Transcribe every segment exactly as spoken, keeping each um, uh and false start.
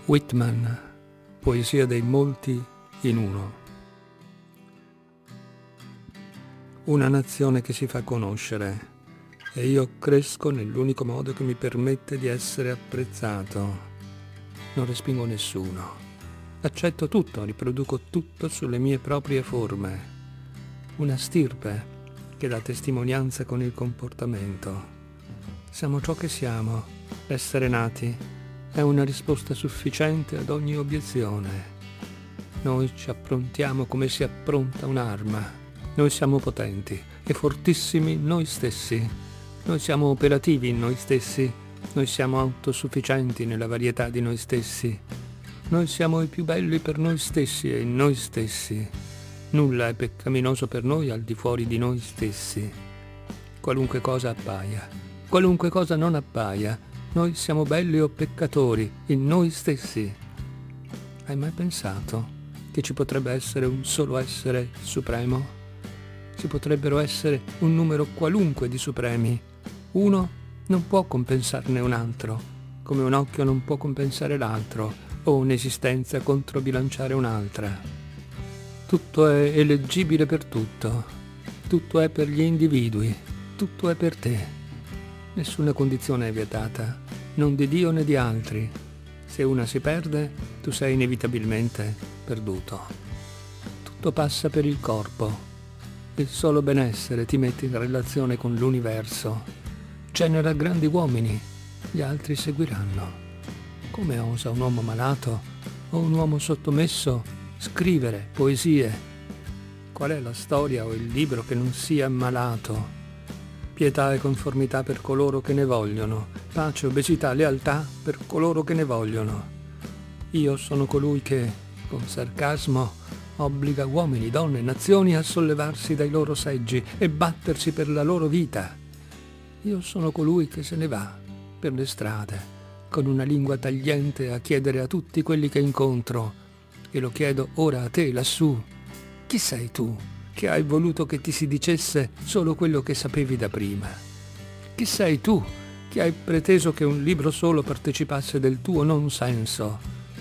Whitman, poesia dei molti in uno. Una nazione che si fa conoscere e io cresco nell'unico modo che mi permette di essere apprezzato. Non respingo nessuno. Accetto tutto, riproduco tutto sulle mie proprie forme. Una stirpe che dà testimonianza con il comportamento. Siamo ciò che siamo. Essere nati è una risposta sufficiente ad ogni obiezione. Noi ci approntiamo come si appronta un'arma. Noi siamo potenti e fortissimi noi stessi. Noi siamo operativi in noi stessi. Noi siamo autosufficienti nella varietà di noi stessi. Noi siamo i più belli per noi stessi e in noi stessi. Nulla è peccaminoso per noi al di fuori di noi stessi. Qualunque cosa appaia, qualunque cosa non appaia, noi siamo belli o peccatori in noi stessi. Hai mai pensato che ci potrebbe essere un solo essere supremo? Ci potrebbero essere un numero qualunque di supremi. Uno non può compensarne un altro, come un occhio non può compensare l'altro, o un'esistenza controbilanciare un'altra. Tutto è eleggibile per tutto, tutto è per gli individui, tutto è per te. Nessuna condizione è vietata, non di Dio né di altri. Se una si perde, tu sei inevitabilmente perduto. Tutto passa per il corpo. Il solo benessere ti mette in relazione con l'universo. Genera grandi uomini, gli altri seguiranno. Come osa un uomo malato o un uomo sottomesso scrivere poesie? Qual è la storia o il libro che non sia malato? Pietà e conformità per coloro che ne vogliono, pace, obesità, lealtà per coloro che ne vogliono. Io sono colui che, con sarcasmo, obbliga uomini, donne, nazioni a sollevarsi dai loro seggi e battersi per la loro vita. Io sono colui che se ne va per le strade, con una lingua tagliente a chiedere a tutti quelli che incontro, e lo chiedo ora a te lassù. Chi sei tu, che hai voluto che ti si dicesse solo quello che sapevi da prima? Chi sei tu, che hai preteso che un libro solo partecipasse del tuo non senso?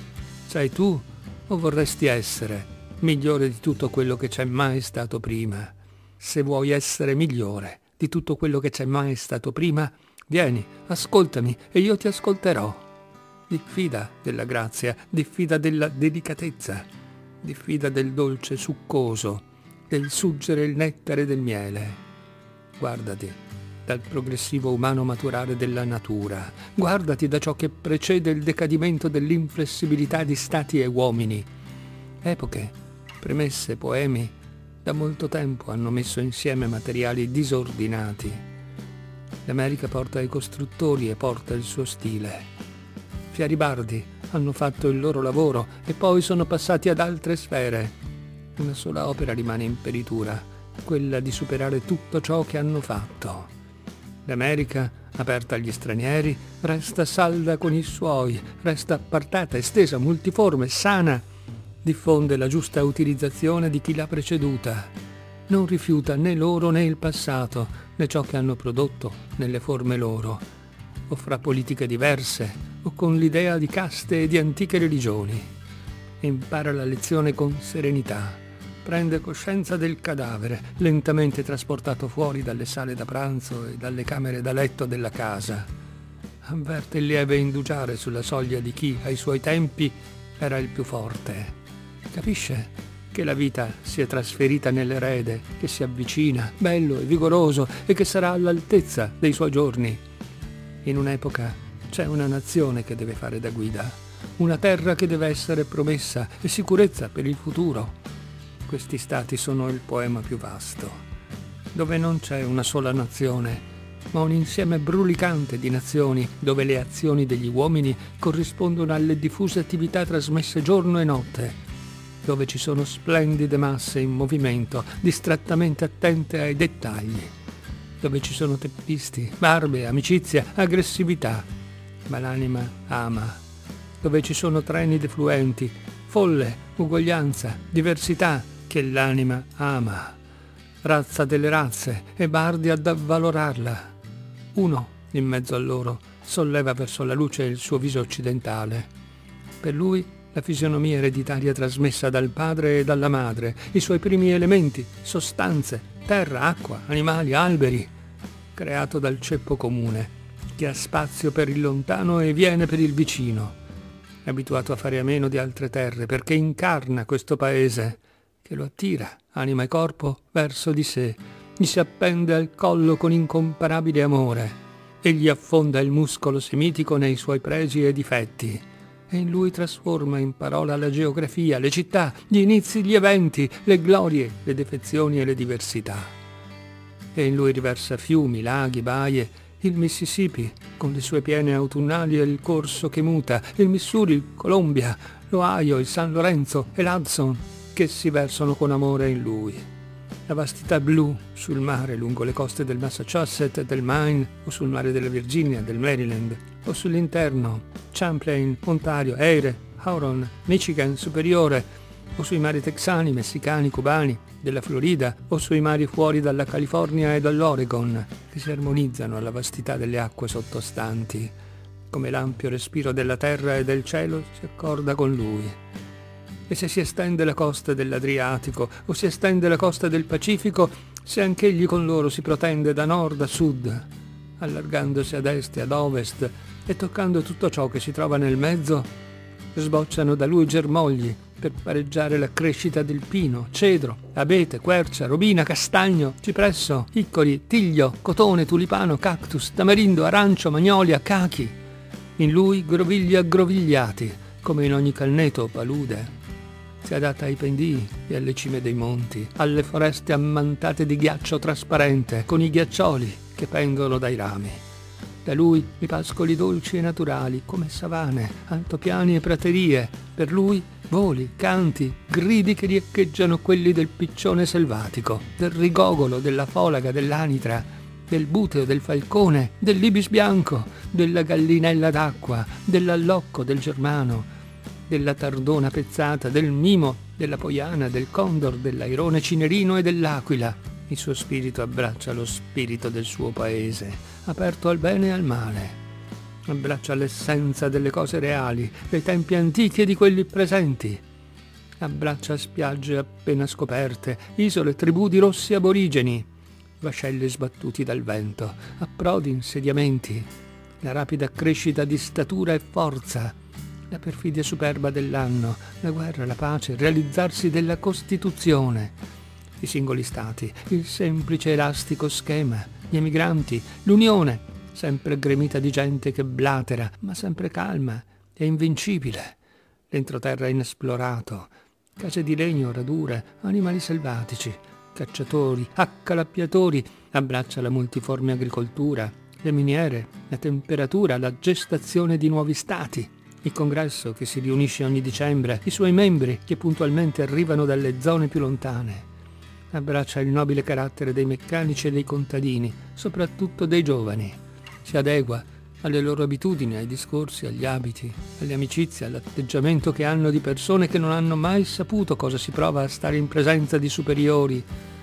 Sei tu o vorresti essere migliore di tutto quello che c'è mai stato prima? Se vuoi essere migliore di tutto quello che c'è mai stato prima, vieni, ascoltami e io ti ascolterò. Diffida della grazia, diffida della delicatezza, diffida del dolce succoso, del suggere il nettare del miele. Guardati dal progressivo umano maturare della natura. Guardati da ciò che precede il decadimento dell'inflessibilità di stati e uomini. Epoche, premesse, poemi, da molto tempo hanno messo insieme materiali disordinati. L'America porta i costruttori e porta il suo stile. Fieribardi hanno fatto il loro lavoro e poi sono passati ad altre sfere. Una sola opera rimane in peritura, quella di superare tutto ciò che hanno fatto. L'America, aperta agli stranieri, resta salda con i suoi, resta appartata, estesa, multiforme, sana, diffonde la giusta utilizzazione di chi l'ha preceduta. Non rifiuta né loro né il passato, né ciò che hanno prodotto nelle forme loro, o fra politiche diverse, o con l'idea di caste e di antiche religioni. Impara la lezione con serenità. Prende coscienza del cadavere, lentamente trasportato fuori dalle sale da pranzo e dalle camere da letto della casa. Avverte il lieve indugiare sulla soglia di chi, ai suoi tempi, era il più forte. Capisce che la vita si è trasferita nell'erede, che si avvicina, bello e vigoroso, e che sarà all'altezza dei suoi giorni. In un'epoca c'è una nazione che deve fare da guida, una terra che deve essere promessa e sicurezza per il futuro. Questi stati sono il poema più vasto, dove non c'è una sola nazione, ma un insieme brulicante di nazioni, dove le azioni degli uomini corrispondono alle diffuse attività trasmesse giorno e notte, dove ci sono splendide masse in movimento, distrattamente attente ai dettagli, dove ci sono teppisti, barbe, amicizia, aggressività, ma l'anima ama, dove ci sono treni defluenti, folle, uguaglianza, diversità, che l'anima ama, razza delle razze e bardi ad avvalorarla. Uno, in mezzo a loro, solleva verso la luce il suo viso occidentale. Per lui la fisionomia ereditaria trasmessa dal padre e dalla madre, i suoi primi elementi, sostanze, terra, acqua, animali, alberi, creato dal ceppo comune, che ha spazio per il lontano e viene per il vicino, abituato a fare a meno di altre terre, perché incarna questo paese, che lo attira, anima e corpo, verso di sé, gli si appende al collo con incomparabile amore e gli affonda il muscolo semitico nei suoi pregi e difetti, e in lui trasforma in parola la geografia, le città, gli inizi, gli eventi, le glorie, le defezioni e le diversità. E in lui riversa fiumi, laghi, baie, il Mississippi, con le sue piene autunnali e il corso che muta, il Missouri, il Columbia, l'Ohio, il San Lorenzo e l'Hudson, che si versano con amore in lui. La vastità blu sul mare lungo le coste del Massachusetts e del Maine, o sul mare della Virginia, del Maryland, o sull'interno, Champlain, Ontario, Erie, Huron, Michigan superiore, o sui mari texani, messicani, cubani, della Florida, o sui mari fuori dalla California e dall'Oregon, che si armonizzano alla vastità delle acque sottostanti, come l'ampio respiro della terra e del cielo si accorda con lui. E se si estende la costa dell'Adriatico o si estende la costa del Pacifico, se anch'egli con loro si protende da nord a sud, allargandosi ad est e ad ovest e toccando tutto ciò che si trova nel mezzo, sbocciano da lui germogli per pareggiare la crescita del pino, cedro, abete, quercia, robina, castagno, cipresso, icori, tiglio, cotone, tulipano, cactus, tamarindo, arancio, magnolia, cachi. In lui grovigli aggrovigliati, come in ogni calneto o palude. Si adatta ai pendii e alle cime dei monti, alle foreste ammantate di ghiaccio trasparente, con i ghiaccioli che pendono dai rami. Da lui i pascoli dolci e naturali, come savane, altopiani e praterie. Per lui voli, canti, gridi che riecheggiano quelli del piccione selvatico, del rigogolo, della folaga, dell'anitra, del buteo, del falcone, dell'ibis bianco, della gallinella d'acqua, dell'allocco, del germano, della tardona pezzata, del mimo, della poiana, del condor, dell'airone cinerino e dell'aquila. Il suo spirito abbraccia lo spirito del suo paese, aperto al bene e al male. Abbraccia l'essenza delle cose reali, dei tempi antichi e di quelli presenti. Abbraccia spiagge appena scoperte, isole, tribù di rossi aborigeni, vascelli sbattuti dal vento, approdi, insediamenti, la rapida crescita di statura e forza, la perfidia superba dell'anno, la guerra, la pace, il realizzarsi della Costituzione, i singoli stati, il semplice elastico schema, gli emigranti, l'unione, sempre gremita di gente che blatera, ma sempre calma e invincibile, l'entroterra inesplorato, case di legno, radure, animali selvatici, cacciatori, accalappiatori, abbraccia la multiforme agricoltura, le miniere, la temperatura, la gestazione di nuovi stati, il congresso che si riunisce ogni dicembre, i suoi membri che puntualmente arrivano dalle zone più lontane. Abbraccia il nobile carattere dei meccanici e dei contadini, soprattutto dei giovani. Si adegua alle loro abitudini, ai discorsi, agli abiti, alle amicizie, all'atteggiamento che hanno di persone che non hanno mai saputo cosa si prova a stare in presenza di superiori.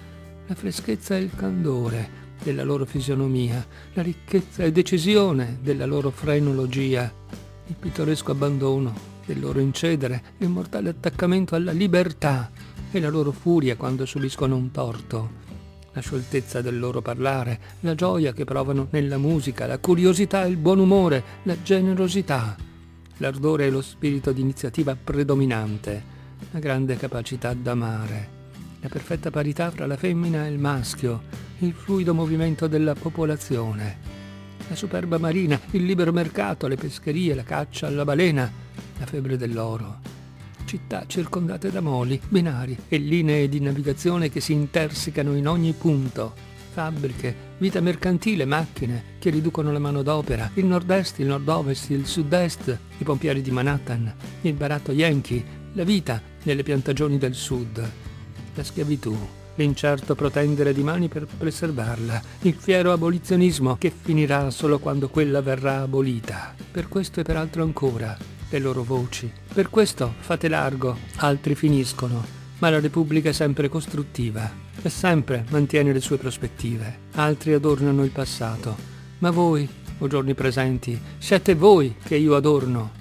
La freschezza e il candore della loro fisionomia, la ricchezza e decisione della loro frenologia, il pittoresco abbandono del loro incedere, il mortale attaccamento alla libertà e la loro furia quando subiscono un torto, la scioltezza del loro parlare, la gioia che provano nella musica, la curiosità e il buon umore, la generosità, l'ardore e lo spirito di iniziativa predominante, la grande capacità d'amare, la perfetta parità fra la femmina e il maschio, il fluido movimento della popolazione, la superba marina, il libero mercato, le pescherie, la caccia alla balena, la febbre dell'oro. Città circondate da moli, binari e linee di navigazione che si intersecano in ogni punto. Fabbriche, vita mercantile, macchine che riducono la manodopera, il nord-est, il nord-ovest, il sud-est, i pompieri di Manhattan, il baratto Yankee, la vita nelle piantagioni del sud, la schiavitù, l'incerto protendere di mani per preservarla, il fiero abolizionismo che finirà solo quando quella verrà abolita. Per questo e per altro ancora, le loro voci. Per questo fate largo, altri finiscono, ma la Repubblica è sempre costruttiva e sempre mantiene le sue prospettive. Altri adornano il passato, ma voi, o giorni presenti, siete voi che io adorno.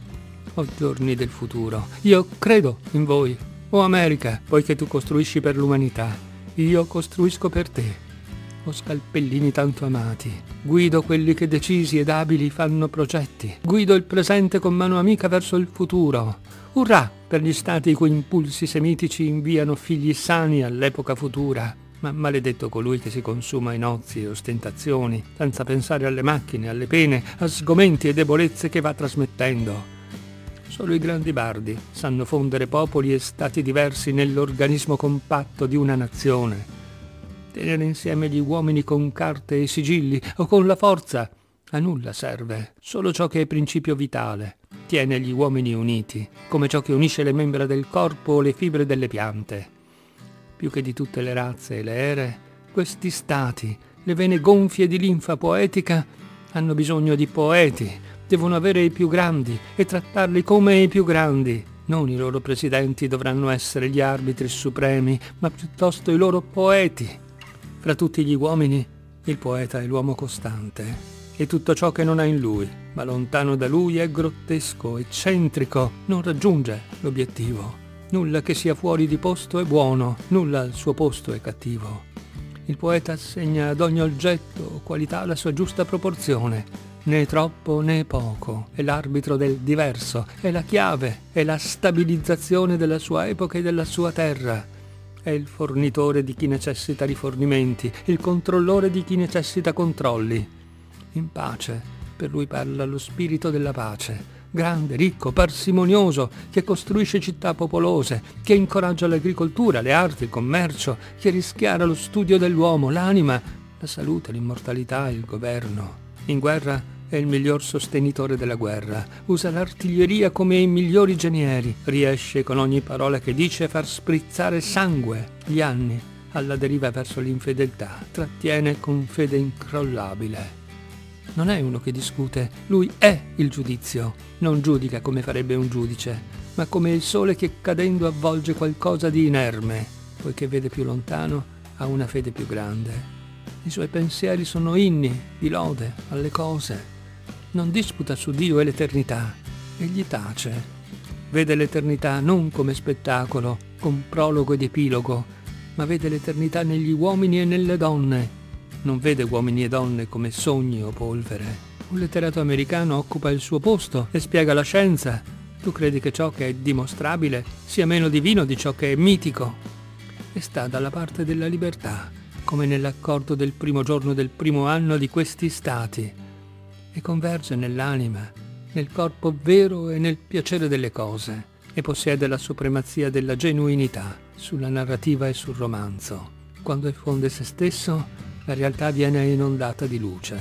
o giorni del futuro. Io credo in voi, o America, poiché tu costruisci per l'umanità. Io costruisco per te, o scalpellini tanto amati. Guido quelli che decisi ed abili fanno progetti. Guido il presente con mano amica verso il futuro. Urrà per gli stati i cui impulsi semitici inviano figli sani all'epoca futura. Ma maledetto colui che si consuma in ozi e ostentazioni, senza pensare alle macchine, alle pene, a sgomenti e debolezze che va trasmettendo. Solo i grandi bardi sanno fondere popoli e stati diversi nell'organismo compatto di una nazione. Tenere insieme gli uomini con carte e sigilli o con la forza a nulla serve. Solo ciò che è principio vitale tiene gli uomini uniti, come ciò che unisce le membra del corpo o le fibre delle piante. Più che di tutte le razze e le ere, questi stati, le vene gonfie di linfa poetica, hanno bisogno di poeti, devono avere i più grandi e trattarli come i più grandi. Non i loro presidenti dovranno essere gli arbitri supremi, ma piuttosto i loro poeti. Fra tutti gli uomini, il poeta è l'uomo costante, e tutto ciò che non ha in lui, ma lontano da lui, è grottesco, eccentrico, non raggiunge l'obiettivo. Nulla che sia fuori di posto è buono, nulla al suo posto è cattivo. Il poeta assegna ad ogni oggetto o qualità la sua giusta proporzione, né troppo né poco. È l'arbitro del diverso, è la chiave, è la stabilizzazione della sua epoca e della sua terra. È il fornitore di chi necessita rifornimenti, il controllore di chi necessita controlli. In pace, per lui parla lo spirito della pace. Grande, ricco, parsimonioso, che costruisce città popolose, che incoraggia l'agricoltura, le arti, il commercio, che rischiara lo studio dell'uomo, l'anima, la salute, l'immortalità, il governo. In guerra è il miglior sostenitore della guerra, usa l'artiglieria come i migliori genieri, riesce con ogni parola che dice a far sprizzare sangue, gli anni, alla deriva verso l'infedeltà, trattiene con fede incrollabile. Non è uno che discute, lui è il giudizio. Non giudica come farebbe un giudice, ma come il sole che cadendo avvolge qualcosa di inerme, poiché vede più lontano, ha una fede più grande. I suoi pensieri sono inni di lode alle cose. Non disputa su Dio e l'eternità, egli tace. Vede l'eternità non come spettacolo, con prologo ed epilogo, ma vede l'eternità negli uomini e nelle donne. Non vede uomini e donne come sogni o polvere. Un letterato americano occupa il suo posto e spiega la scienza. Tu credi che ciò che è dimostrabile sia meno divino di ciò che è mitico. E sta dalla parte della libertà, come nell'accordo del primo giorno del primo anno di questi stati. E converge nell'anima, nel corpo vero e nel piacere delle cose. E possiede la supremazia della genuinità sulla narrativa e sul romanzo. Quando effonde se stesso, la realtà viene inondata di luce.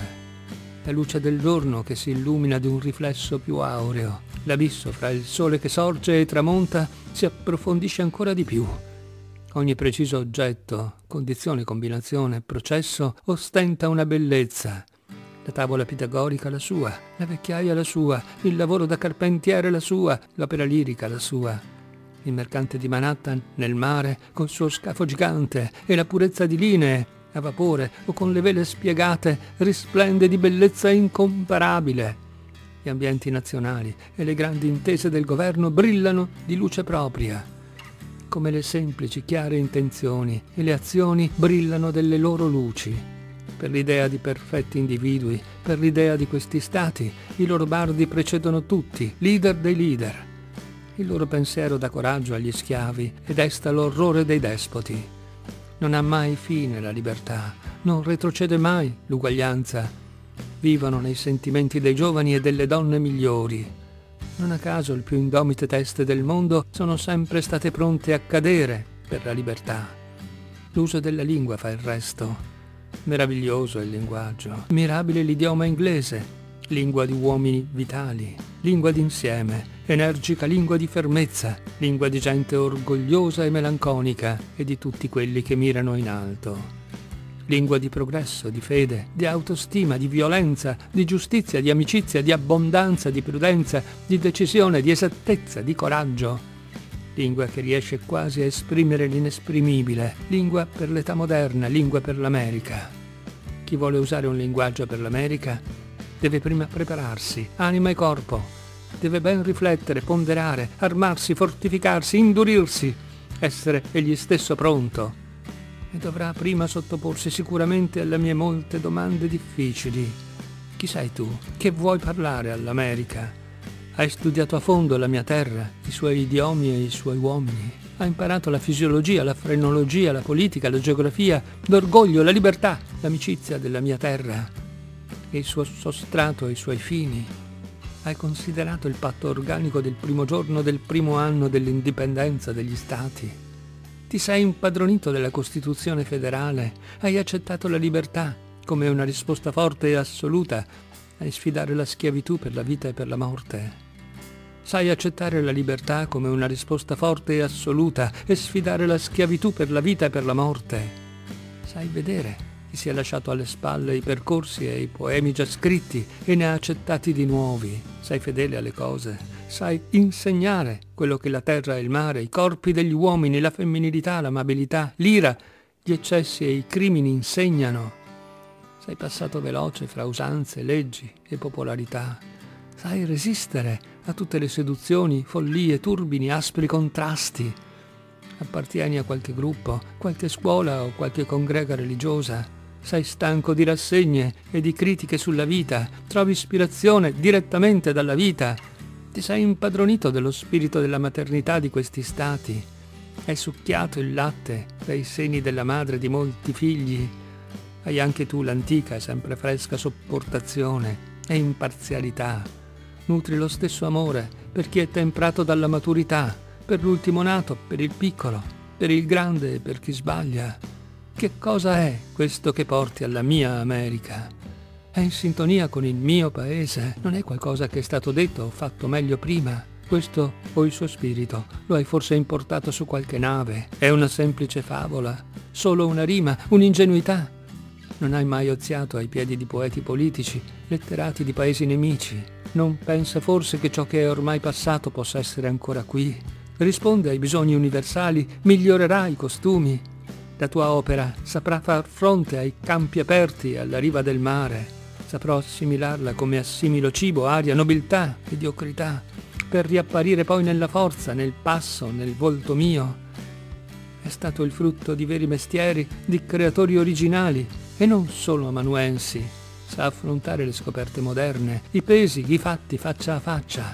La luce del giorno che si illumina di un riflesso più aureo. L'abisso fra il sole che sorge e tramonta si approfondisce ancora di più. Ogni preciso oggetto, condizione, combinazione, processo ostenta una bellezza. La tavola pitagorica la sua, la vecchiaia la sua, il lavoro da carpentiere la sua, l'opera lirica la sua. Il mercante di Manhattan nel mare col suo scafo gigante e la purezza di linee a vapore o con le vele spiegate risplende di bellezza incomparabile. Gli ambienti nazionali e le grandi intese del governo brillano di luce propria, come le semplici, chiare intenzioni e le azioni brillano delle loro luci. Per l'idea di perfetti individui, per l'idea di questi stati, i loro bardi precedono tutti, leader dei leader. Il loro pensiero dà coraggio agli schiavi e desta l'orrore dei despoti. Non ha mai fine la libertà, non retrocede mai l'uguaglianza. Vivono nei sentimenti dei giovani e delle donne migliori. Non a caso le più indomite teste del mondo sono sempre state pronte a cadere per la libertà. L'uso della lingua fa il resto. Meraviglioso è il linguaggio, mirabile l'idioma inglese, lingua di uomini vitali, lingua d'insieme, energica lingua di fermezza, lingua di gente orgogliosa e melanconica e di tutti quelli che mirano in alto. Lingua di progresso, di fede, di autostima, di violenza, di giustizia, di amicizia, di abbondanza, di prudenza, di decisione, di esattezza, di coraggio. Lingua che riesce quasi a esprimere l'inesprimibile, lingua per l'età moderna, lingua per l'America. Chi vuole usare un linguaggio per l'America deve prima prepararsi, anima e corpo, Deve ben riflettere, ponderare, armarsi, fortificarsi, indurirsi, essere egli stesso pronto. E dovrà prima sottoporsi sicuramente alle mie molte domande difficili. Chi sei tu? Che vuoi parlare all'America? Hai studiato a fondo la mia terra, i suoi idiomi e i suoi uomini. Hai imparato la fisiologia, la frenologia, la politica, la geografia, l'orgoglio, la libertà, l'amicizia della mia terra e il suo sostrato e i suoi fini. Hai considerato il patto organico del primo giorno del primo anno dell'indipendenza degli Stati. Ti sei impadronito della Costituzione federale. Hai accettato la libertà come una risposta forte e assoluta a sfidare la schiavitù per la vita e per la morte. Sai accettare la libertà come una risposta forte e assoluta e sfidare la schiavitù per la vita e per la morte. Sai vedere chi si è lasciato alle spalle i percorsi e i poemi già scritti e ne ha accettati di nuovi. Sei fedele alle cose. Sai insegnare quello che la terra e il mare, i corpi degli uomini, la femminilità, l'amabilità, l'ira, gli eccessi e i crimini insegnano. Sei passato veloce fra usanze, leggi e popolarità. Sai resistere a tutte le seduzioni, follie, turbini, aspri contrasti. Appartieni a qualche gruppo, qualche scuola o qualche congrega religiosa. Sei stanco di rassegne e di critiche sulla vita. Trovi ispirazione direttamente dalla vita. Ti sei impadronito dello spirito della maternità di questi stati. Hai succhiato il latte dai seni della madre di molti figli. Hai anche tu l'antica e sempre fresca sopportazione e imparzialità. Nutri lo stesso amore per chi è temprato dalla maturità, per l'ultimo nato, per il piccolo, per il grande e per chi sbaglia. Che cosa è questo che porti alla mia America? È in sintonia con il mio paese? Non è qualcosa che è stato detto o fatto meglio prima? Questo o il suo spirito lo hai forse importato su qualche nave? È una semplice favola? Solo una rima? Un'ingenuità? Non hai mai oziato ai piedi di poeti politici, letterati di paesi nemici? Non pensa forse che ciò che è ormai passato possa essere ancora qui? Risponde ai bisogni universali, migliorerà i costumi. La tua opera saprà far fronte ai campi aperti alla riva del mare. Saprò assimilarla come assimilo cibo, aria, nobiltà, mediocrità, per riapparire poi nella forza, nel passo, nel volto mio. È stato il frutto di veri mestieri, di creatori originali, e non solo amanuensi. Sa affrontare le scoperte moderne, i pesi, i fatti faccia a faccia.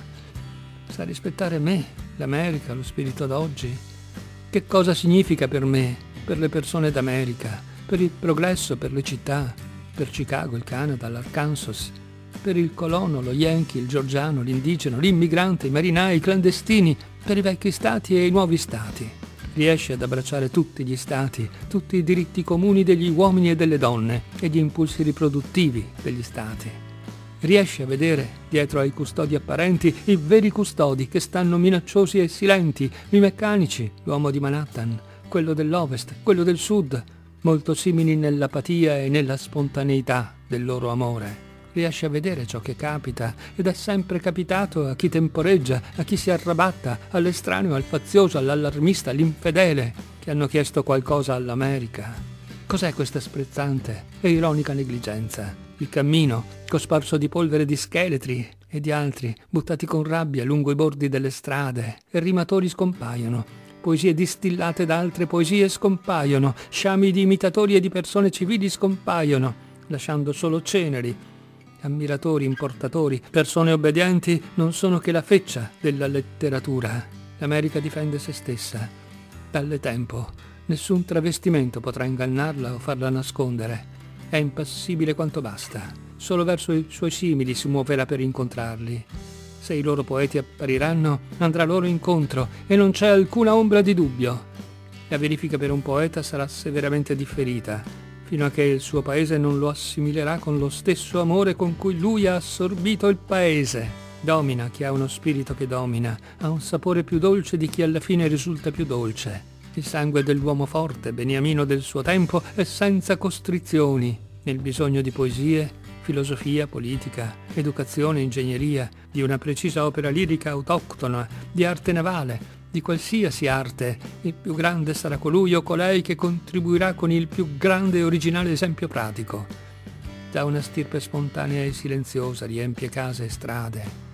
Sa rispettare me, l'America, lo spirito d'oggi. Che cosa significa per me, per le persone d'America, per il progresso, per le città, per Chicago, il Canada, l'Arkansas, per il colono, lo yankee, il georgiano, l'indigeno, l'immigrante, i marinai, i clandestini, per i vecchi stati e i nuovi stati. Riesce ad abbracciare tutti gli stati, tutti i diritti comuni degli uomini e delle donne e gli impulsi riproduttivi degli stati. Riesce a vedere, dietro ai custodi apparenti, i veri custodi che stanno minacciosi e silenti, i meccanici, l'uomo di Manhattan, quello dell'Ovest, quello del Sud, molto simili nell'apatia e nella spontaneità del loro amore. Riesce a vedere ciò che capita ed è sempre capitato a chi temporeggia, a chi si arrabatta, all'estraneo, al fazioso, all'allarmista, all'infedele, che hanno chiesto qualcosa all'America. Cos'è questa sprezzante e ironica negligenza? Il cammino, cosparso di polvere di scheletri e di altri, buttati con rabbia lungo i bordi delle strade, e rimatori scompaiono. Poesie distillate da altre poesie scompaiono, sciami di imitatori e di persone civili scompaiono, lasciando solo ceneri. Ammiratori, importatori, persone obbedienti non sono che la feccia della letteratura. L'America difende se stessa. Dalle tempo. Nessun travestimento potrà ingannarla o farla nascondere. È impassibile quanto basta. Solo verso i suoi simili si muoverà per incontrarli. Se i loro poeti appariranno, andrà loro incontro e non c'è alcuna ombra di dubbio. La verifica per un poeta sarà severamente differita, fino a che il suo paese non lo assimilerà con lo stesso amore con cui lui ha assorbito il paese. Domina chi ha uno spirito che domina, ha un sapore più dolce di chi alla fine risulta più dolce. Il sangue dell'uomo forte, beniamino del suo tempo, è senza costrizioni, nel bisogno di poesie, filosofia, politica, educazione, ingegneria, di una precisa opera lirica autoctona, di arte navale, di qualsiasi arte. Il più grande sarà colui o colei che contribuirà con il più grande e originale esempio pratico. Da una stirpe spontanea e silenziosa riempie case e strade.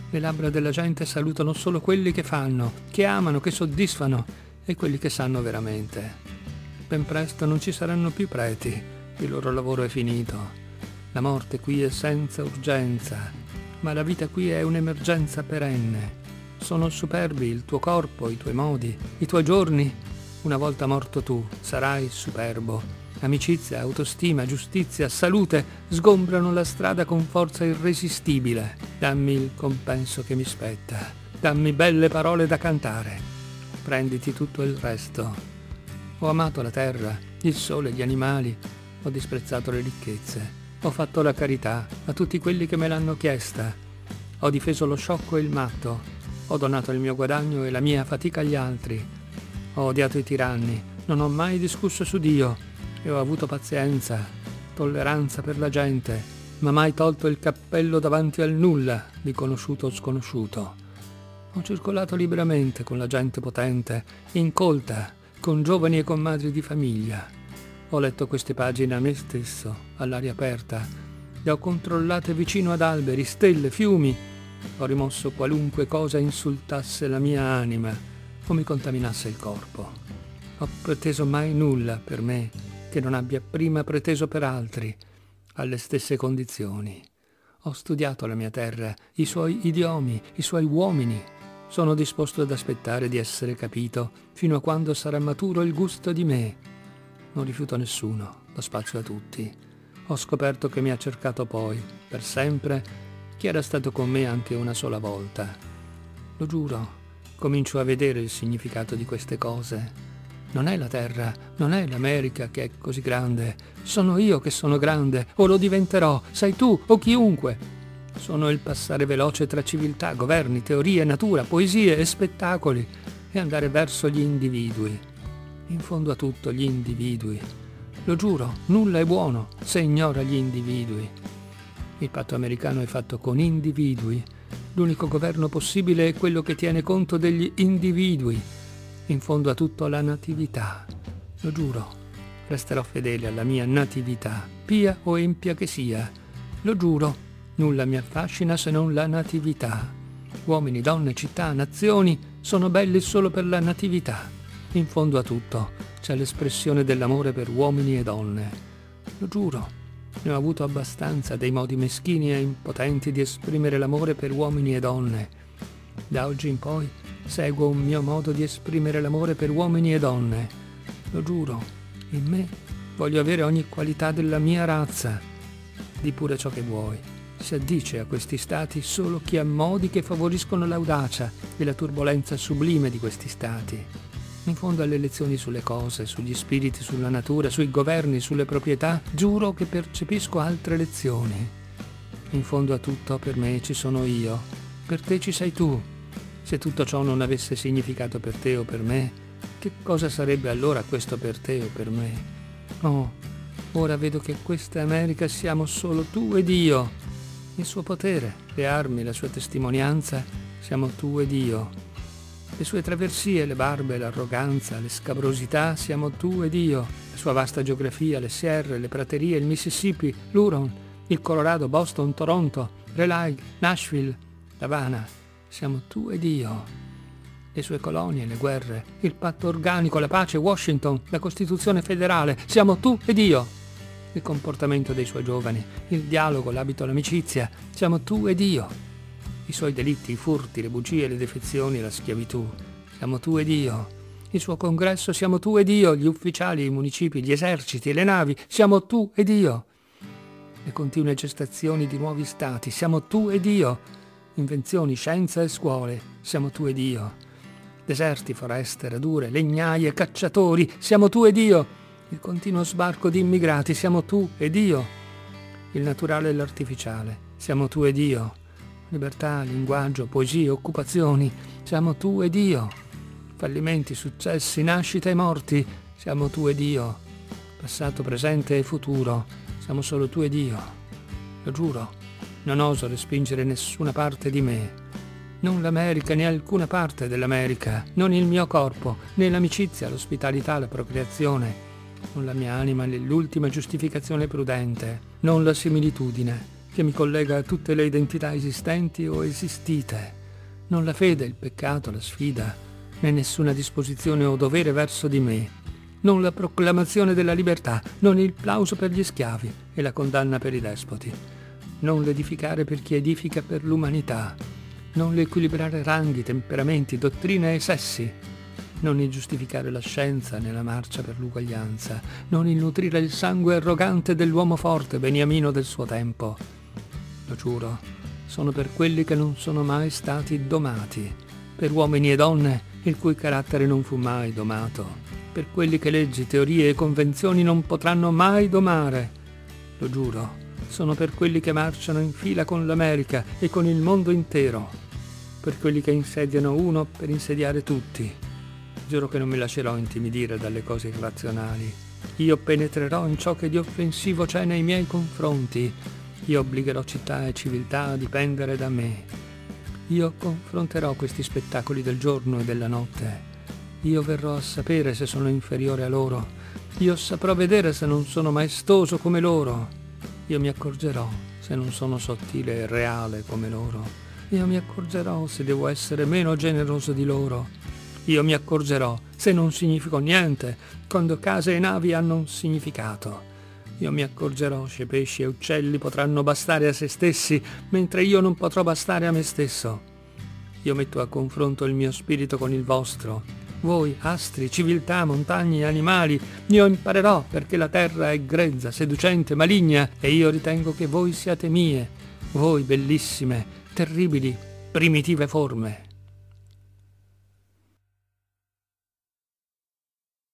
Le labbra della gente salutano solo quelli che fanno, che amano, che soddisfano e quelli che sanno veramente. Ben presto non ci saranno più preti, il loro lavoro è finito. La morte qui è senza urgenza, ma la vita qui è un'emergenza perenne. Sono superbi il tuo corpo, i tuoi modi, i tuoi giorni. Una volta morto tu, sarai superbo. Amicizia, autostima, giustizia, salute sgombrano la strada con forza irresistibile. Dammi il compenso che mi spetta. Dammi belle parole da cantare. Prenditi tutto il resto. Ho amato la terra, il sole, gli animali. Ho disprezzato le ricchezze. Ho fatto la carità a tutti quelli che me l'hanno chiesta. Ho difeso lo sciocco e il matto. Ho donato il mio guadagno e la mia fatica agli altri. Ho odiato i tiranni. Non ho mai discusso su Dio. E ho avuto pazienza, tolleranza per la gente, ma mai tolto il cappello davanti al nulla, di conosciuto o sconosciuto. Ho circolato liberamente con la gente potente, incolta, con giovani e con madri di famiglia. Ho letto queste pagine a me stesso, all'aria aperta. Le ho controllate vicino ad alberi, stelle, fiumi. Ho rimosso qualunque cosa insultasse la mia anima o mi contaminasse il corpo. Ho preteso mai nulla per me che non abbia prima preteso per altri, alle stesse condizioni. Ho studiato la mia terra, i suoi idiomi, i suoi uomini. Sono disposto ad aspettare di essere capito fino a quando sarà maturo il gusto di me. Non rifiuto nessuno, do spazio a tutti. Ho scoperto che mi ha cercato poi, per sempre, chi era stato con me anche una sola volta. Lo giuro, comincio a vedere il significato di queste cose. Non è la terra, non è l'America che è così grande. Sono io che sono grande, o lo diventerò, sei tu o chiunque. Sono il passare veloce tra civiltà, governi, teorie, natura, poesie e spettacoli e andare verso gli individui. In fondo a tutto gli individui. Lo giuro, nulla è buono se ignora gli individui. Il patto americano è fatto con individui. L'unico governo possibile è quello che tiene conto degli individui. In fondo a tutto la natività. Lo giuro, resterò fedele alla mia natività, pia o empia che sia. Lo giuro, nulla mi affascina se non la natività. Uomini, donne, città, nazioni sono belli solo per la natività. In fondo a tutto c'è l'espressione dell'amore per uomini e donne. Lo giuro, ne ho avuto abbastanza dei modi meschini e impotenti di esprimere l'amore per uomini e donne. Da oggi in poi seguo un mio modo di esprimere l'amore per uomini e donne. Lo giuro, in me voglio avere ogni qualità della mia razza. Di pure ciò che vuoi. Si addice a questi stati solo chi ha modi che favoriscono l'audacia e la turbolenza sublime di questi stati. In fondo alle lezioni sulle cose, sugli spiriti, sulla natura, sui governi, sulle proprietà, giuro che percepisco altre lezioni. In fondo a tutto per me ci sono io, per te ci sei tu. Se tutto ciò non avesse significato per te o per me, che cosa sarebbe allora questo per te o per me? Oh, ora vedo che questa America siamo solo tu ed io. Il suo potere, le armi, la sua testimonianza, siamo tu ed io. Le sue traversie, le barbe, l'arroganza, le scabrosità, siamo tu ed io. La sua vasta geografia, le Sierre, le praterie, il Mississippi, l'Huron, il Colorado, Boston, Toronto, Raleigh, Nashville, Havana. Siamo tu ed io. Le sue colonie, le guerre, il patto organico, la pace, Washington, la Costituzione federale, siamo tu ed io. Il comportamento dei suoi giovani, il dialogo, l'abito, l'amicizia, siamo tu ed io. I suoi delitti, i furti, le bugie, le defezioni, la schiavitù, siamo tu ed io. Il suo congresso, siamo tu ed io. Gli ufficiali, i municipi, gli eserciti, le navi, siamo tu ed io. Le continue gestazioni di nuovi stati, siamo tu ed io. Invenzioni, scienza e scuole, siamo tu ed io. Deserti, foreste, radure, legnaie, cacciatori, siamo tu ed io. Il continuo sbarco di immigrati, siamo tu ed io. Il naturale e l'artificiale, siamo tu ed io. Libertà, linguaggio, poesie, occupazioni, siamo tu ed io. Fallimenti, successi, nascite e morti, siamo tu ed io. Passato, presente e futuro, siamo solo tu ed io. Lo giuro. Non oso respingere nessuna parte di me. Non l'America, né alcuna parte dell'America. Non il mio corpo, né l'amicizia, l'ospitalità, la procreazione. Non la mia anima, né l'ultima giustificazione prudente. Non la similitudine, che mi collega a tutte le identità esistenti o esistite. Non la fede, il peccato, la sfida, né nessuna disposizione o dovere verso di me. Non la proclamazione della libertà, non il plauso per gli schiavi e la condanna per i despoti. Non l'edificare per chi edifica per l'umanità. Non l'equilibrare ranghi, temperamenti, dottrine e sessi. Non il giustificare la scienza nella marcia per l'uguaglianza. Non il nutrire il sangue arrogante dell'uomo forte, beniamino del suo tempo. Lo giuro, sono per quelli che non sono mai stati domati, per uomini e donne il cui carattere non fu mai domato, per quelli che leggi, teorie e convenzioni non potranno mai domare. Lo giuro, sono per quelli che marciano in fila con l'America e con il mondo intero, per quelli che insediano uno per insediare tutti. Giuro che non mi lascerò intimidire dalle cose irrazionali. Io penetrerò in ciò che di offensivo c'è nei miei confronti. Io obbligherò città e civiltà a dipendere da me. Io confronterò questi spettacoli del giorno e della notte. Io verrò a sapere se sono inferiore a loro. Io saprò vedere se non sono maestoso come loro. Io mi accorgerò se non sono sottile e reale come loro. Io mi accorgerò se devo essere meno generoso di loro. Io mi accorgerò se non significo niente, quando case e navi hanno un significato. Io mi accorgerò se pesci e uccelli potranno bastare a se stessi, mentre io non potrò bastare a me stesso. Io metto a confronto il mio spirito con il vostro. Voi, astri, civiltà, montagne, animali, io imparerò perché la terra è grezza, seducente, maligna, e io ritengo che voi siate mie, voi bellissime, terribili, primitive forme.